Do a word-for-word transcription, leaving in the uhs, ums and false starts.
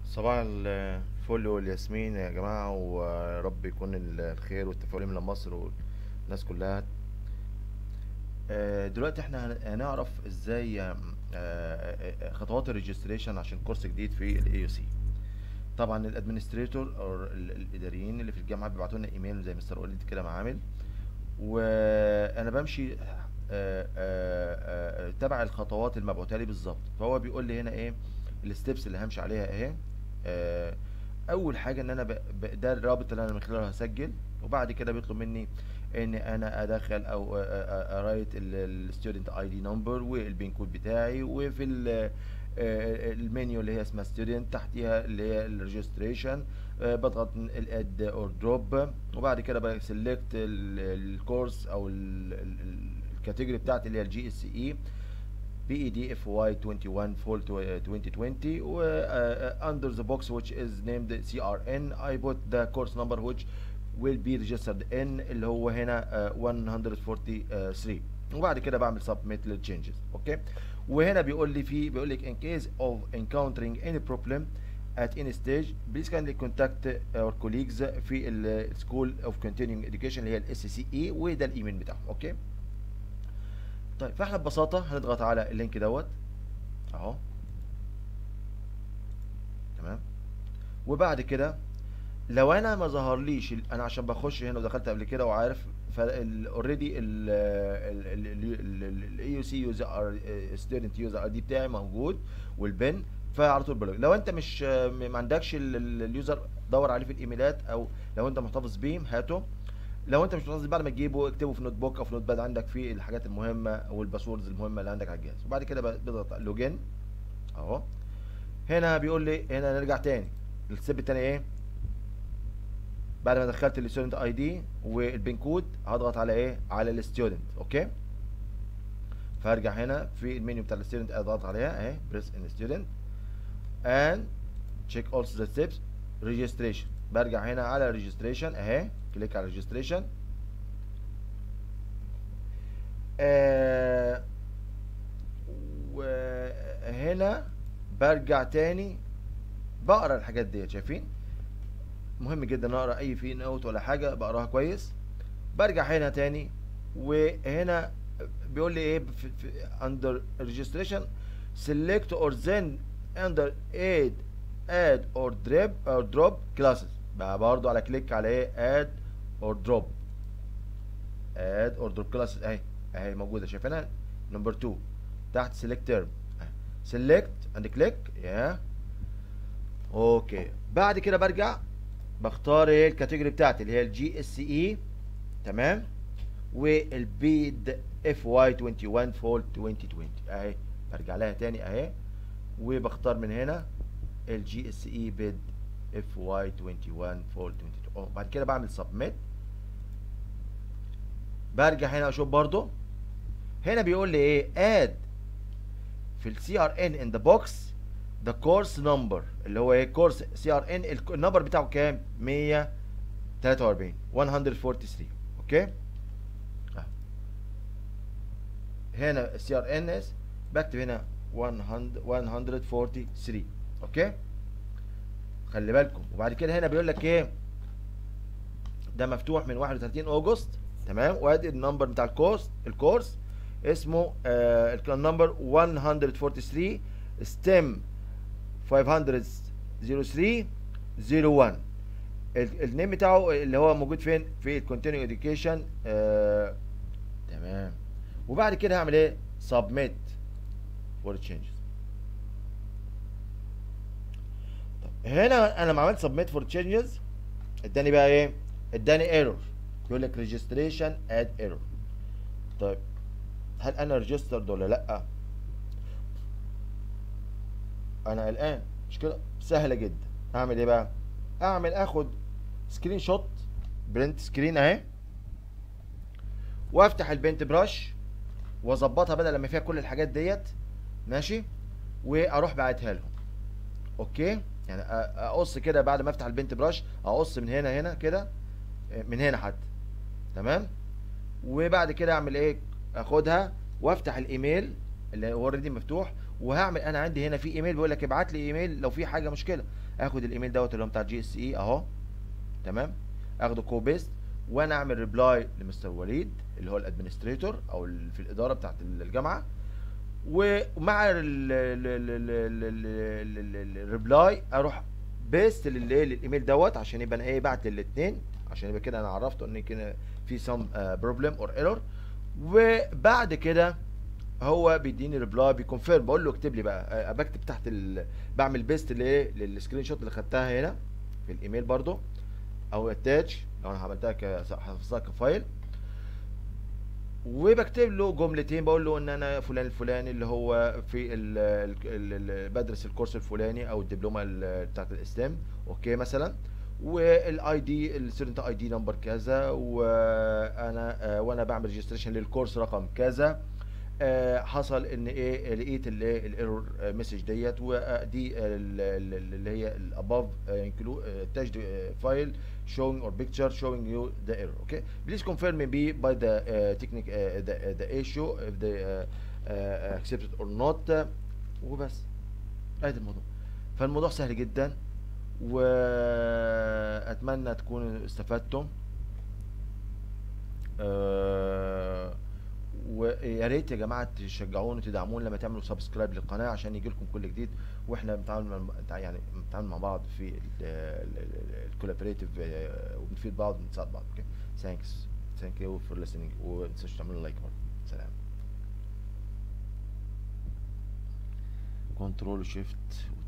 صباح الفل والياسمين يا جماعة، ورب يكون الخير والتفاؤل من مصر والناس كلها. آه، دلوقتي احنا هن- هنعرف ازاي آه، آه، خطوات الريجستريشن عشان كورس جديد في الاي يو سي. طبعا الادمنستريتور او ال- الاداريين اللي في الجامعه بيبعتوا لنا ايميل زي مستر وليد كده معامل، وانا بمشي آه، آه، آه، تبع الخطوات المبعوثه لي بالظبط. فهو بيقول لي هنا ايه الستبس اللي همشي عليها اهي. آه، اول حاجه ان انا ب... ب... ده الرابط اللي انا من خلاله هسجل، وبعد كده بيطلب مني ان انا ادخل او ارايت الستودنت اي دي نمبر والبين كود بتاعي، وفي ال- آه، المنيو اللي هي اسمها ستودنت تحتيها اللي هي الريجستريشن. بضغط الاد اور دروب، وبعد كده بسلكت الكورس او الكاتيجوري بتاعتي اللي هي الجي اس اي بي اي دي اف واي واحد وعشرين فول twenty twenty. و uh, under the box which is named سي ار ان I put the course number which will be registered in اللي هو هنا uh, one forty-three. وبعد كده بعمل submit للchanges. اوكي، وهنا بيقول لي في بيقول لك in case of encountering any problem at any stage please kindly contact our colleagues في ال School of Continuing Education اللي هي الاس سي اي، وده الايميل بتاعهم. اوكي، طيب فاحنا ببساطه هنضغط على اللينك دوت اهو. تمام، وبعد كده لو انا ما ظهرليش ال- انا عشان بخش هنا ودخلت قبل كده وعارف فالاوريدي الاي يو سي يوزر ستودنت يوزر اي دي بتاعي موجود والبن، فعلى طول بلوج. لو انت مش ما عندكش ال- ال- اليوزر دور عليه في الايميلات، او لو انت محتفظ بيه هاته. لو انت مش محتفظ بعد ما تجيبه اكتبه في نوت بوك او في نوت باد عندك في الحاجات المهمه والباسوردز المهمه اللي عندك على الجهاز. وبعد كده بضغط لوجين اهو. هنا بيقول لي هنا نرجع تاني الستيب التاني ايه. بعد ما دخلت الستودنت اي دي والبين كود هضغط على ايه على الستودنت. اوكي، فهرجع هنا في المنيو بتاع الستودنت اضغط عليها اهي بريس ان ستودنت and check also the steps registration. برجع هنا على registration اهي، كليك على registration. آه وهنا برجع تاني بقرا الحاجات ديت. شايفين مهم جدا اقرا اي في نوت ولا حاجه بقراها كويس. برجع هنا تاني، وهنا بيقول لي ايه في في under registration select or then under add add or drop or drop classes. بقى برضو على كليك على ايه add or drop add or drop classes اهي اهي موجوده شايفينها نمبر اتنين تحت select term. select and click يا اوكي. بعد كده برجع بختار ايه الكاتيجوري بتاعتي اللي هي الجي اس اي. تمام، والبيد اف واي واحد وعشرين فول عشرين عشرين اهي برجع لها تاني اهي، وبختار من هنا الجي اس اي بيد اف واي واحد وعشرين فول عشرين عشرين. بعد كده بعمل سبميت. برجع هنا اشوف برضو هنا بيقول لي ايه اد في السي ار ان ان ذا بوكس ذا كورس نمبر اللي هو ايه كورس سي ار ان النمبر بتاعه كام مية وتلاتة واربعين مية وتلاتة واربعين. اوكي، هنا سي ار ان اس بكتب هنا مية مية وتلاتة واربعين. اوكي، خلي بالكم. وبعد كده هنا بيقول لك ايه ده مفتوح من واحد وتلاتين اغسطس. تمام، وادي النمبر بتاع الكورس الكورس اسمه آه النمبر مية وتلاتة واربعين ستيم خمسمية وتلاتة صفر واحد. النيم بتاعه اللي هو موجود فين في الكونتينيو اديوكيشن. آه تمام، وبعد كده هعمل ايه سبميت فور تشينجز. هنا انا لما عملت سبميت فور تشينجز اداني بقى ايه اداني ايرور يقول لك ريجستريشن اد ايرور. طيب هل انا ريجسترد ولا لا؟ انا قلقان مش كده؟ سهله جدا. اعمل ايه بقى؟ اعمل اخد سكرين شوت برنت سكرين اهي، وافتح البنت براش واظبطها بدل لما فيها كل الحاجات ديت. ماشي، واروح باعتها لهم. اوكي، يعني اقص كده بعد ما افتح البنت براش اقص من هنا هنا كده من هنا حتى. تمام، وبعد كده اعمل ايه اخدها وافتح الايميل اللي هو اوريدي مفتوح وهعمل انا عندي هنا في ايميل بيقول لك ابعت لي ايميل لو في حاجه مشكله. اخد الايميل دوت اللي هو بتاع جي اس اي اهو، تمام، اخده كوبيست، وانا اعمل ريبلاي لمستر وليد اللي هو الادمنستريتور او ال- في الاداره بتاعت الجامعه، ومع الريبلاي اروح بيست للايه للايميل دوت عشان يبقى انا ايه بعت للاثنين، عشان يبقى كده انا عرفته ان كده في سم بروبلم اور ايرور. وبعد كده هو بيديني ريبلاي بيكونفيرم، بقول له اكتب لي بقى، آه، بكتب تحت ال... بعمل بيست لايه للسكرين شوت اللي خدتها هنا في الايميل برضو، او اتاتش لو انا عملتها ك حفظتها كفايل، وبكتب له جملتين بقول له ان انا فلان الفلاني اللي هو في ال ال ال بدرس الكورس الفلاني او الدبلومه ال- بتاعت الاسلام، اوكي مثلا، والاي دي الستودنت اي دي نمبر كذا، وانا آه، وانا بعمل ريجستريشن للكورس رقم كذا، آه، حصل ان ايه لقيت الايه الايرور مسج ديت، ودي ال- ال- اللي هي الاباف attached file showing or picture showing you the error. Okay, please confirm me by the uh, technique uh, the, the issue if they uh, uh, accepted or not. وبس، ادي الموضوع. فالموضوع سهل جدا، واتمنى تكونوا استفدتم. آه، ويا ريت يا جماعه تشجعونا وتدعمونا لما تعملوا سبسكرايب للقناه عشان يجي لكم كل جديد، واحنا بنتعامل مع يعني بنتعامل مع بعض في الكولابريتيف، وبنفيد بعض ونساعد بعض. اوكي، ثانكس ثانك يو فور listening، وما تنسوش تعملوا لايك برضه. سلام. كنترول شيفت